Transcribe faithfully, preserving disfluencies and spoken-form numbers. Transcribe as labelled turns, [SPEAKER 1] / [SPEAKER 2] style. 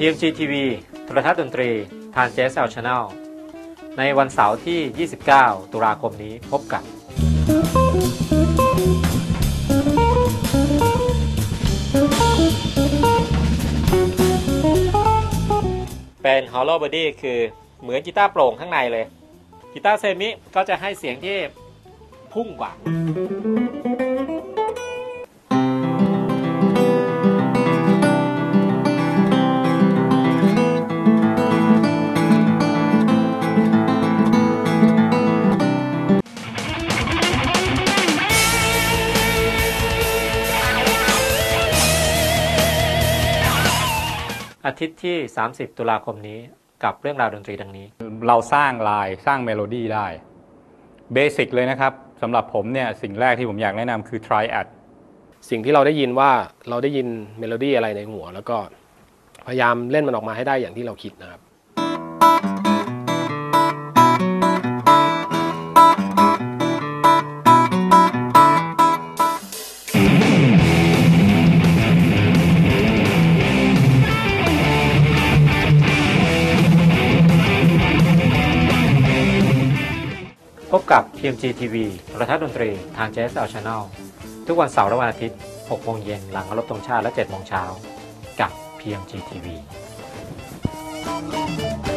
[SPEAKER 1] พี เอ็ม จี ที วี โทรทัศน์ดนตรีทาง เจ เอส แอล Channel ในวันเสาร์ที่ ยี่สิบเก้า ตุลาคมนี้พบกับเป็น Hollow Body คือเหมือนกีตาร์โปร่งข้างในเลยกีตาร์เซมิก็จะให้เสียงที่พุ่งกว่าอาทิตย์ที่ สามสิบ ตุลาคมนี้กับเรื่องราวดนตรีดังนี้
[SPEAKER 2] เราสร้างลายสร้างเมโลดี้ได้เบสิกเลยนะครับสำหรับผมเนี่ยสิ่งแรกที่ผมอยากแนะนำคือ Triad
[SPEAKER 3] สิ่งที่เราได้ยินว่าเราได้ยินเมโลดี้อะไรในหัวแล้วก็พยายามเล่นมันออกมาให้ได้อย่างที่เราคิดนะครับ
[SPEAKER 1] พบกับ พี เอ็ม จี ที วี โทรทัศน์ดนตรีทาง เจ เอส แอล Channel ทุกวันเสาร์และวันอาทิตย์ หกโมงเย็นหลังเคารพธงชาติและ เจ็ดโมงเช้ากับ พี เอ็ม จี ที วี